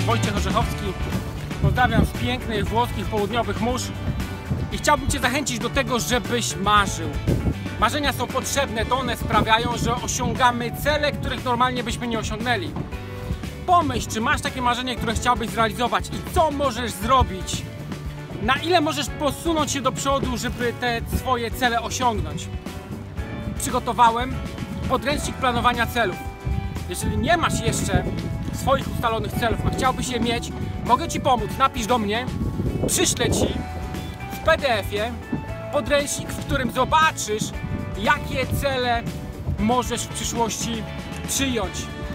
Wojciech Orzechowski. Pozdrawiam z pięknych włoskich południowych mórz i chciałbym Cię zachęcić do tego, żebyś marzył. Marzenia są potrzebne, to one sprawiają, że osiągamy cele, których normalnie byśmy nie osiągnęli. Pomyśl, czy masz takie marzenie, które chciałbyś zrealizować i co możesz zrobić? Na ile możesz posunąć się do przodu, żeby te swoje cele osiągnąć? Przygotowałem podręcznik planowania celów. Jeżeli nie masz jeszcze swoich ustalonych celów, a chciałbyś je mieć, mogę Ci pomóc. Napisz do mnie, przyślę Ci w PDF-ie podręcznik, w którym zobaczysz, jakie cele możesz w przyszłości przyjąć,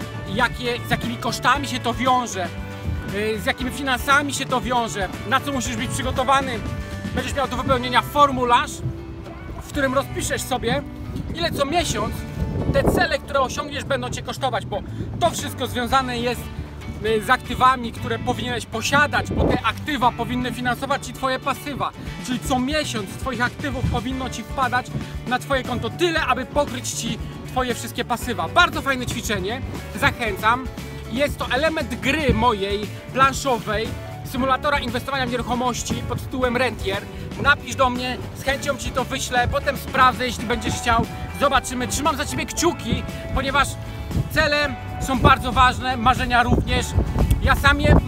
z jakimi kosztami się to wiąże, z jakimi finansami się to wiąże, na co musisz być przygotowany. Będziesz miał do wypełnienia formularz, w którym rozpiszesz sobie, ile co miesiąc te cele, które osiągniesz, będą Cię kosztować, bo to wszystko związane jest z aktywami, które powinieneś posiadać, bo te aktywa powinny finansować Ci Twoje pasywa, czyli co miesiąc Twoich aktywów powinno Ci wpadać na Twoje konto tyle, aby pokryć Ci Twoje wszystkie pasywa. Bardzo fajne ćwiczenie, zachęcam. Jest to element gry mojej planszowej, symulatora inwestowania w nieruchomości pod tytułem Rentier. Napisz do mnie, z chęcią Ci to wyślę, potem sprawdzę, jeśli będziesz chciał. Zobaczymy, trzymam za Ciebie kciuki, ponieważ cele są bardzo ważne, marzenia również. Ja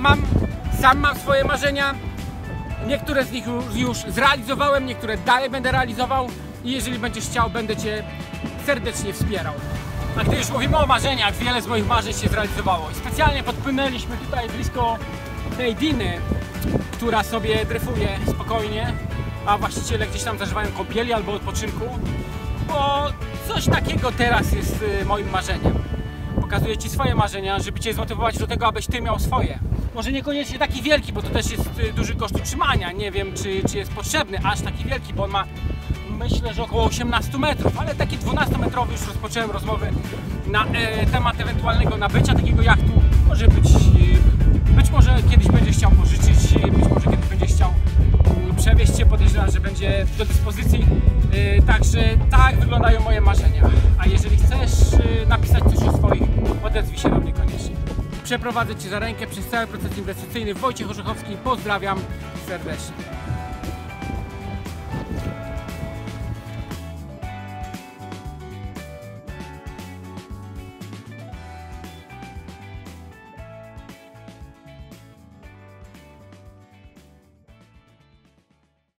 sam mam swoje marzenia, niektóre z nich już zrealizowałem, niektóre dalej będę realizował i jeżeli będziesz chciał, będę Cię serdecznie wspierał. A gdy już mówimy o marzeniach, wiele z moich marzeń się zrealizowało i specjalnie podpłynęliśmy tutaj blisko tej Diny, która sobie dryfuje spokojnie, a właściciele gdzieś tam zażywają kąpieli albo odpoczynku, bo coś takiego teraz jest moim marzeniem. Pokazuję Ci swoje marzenia, żeby Cię zmotywować do tego, abyś Ty miał swoje. Może niekoniecznie taki wielki, bo to też jest duży koszt utrzymania. Nie wiem, czy jest potrzebny aż taki wielki, bo on ma, myślę, że około 18 metrów, ale taki 12-metrowy. Już rozpocząłem rozmowy na temat ewentualnego nabycia takiego jachtu. Może być może kiedyś będziesz chciał pożyczyć, być może kiedyś będziesz chciał przewieźć się, podejrzewam, że będzie do dyspozycji. Także tak wyglądają moje marzenia. A jeżeli chcesz napisać coś o swoich, odezwij się do mnie koniecznie. Przeprowadzę Cię za rękę przez cały proces inwestycyjny. Wojciech Orzechowski, pozdrawiam serdecznie.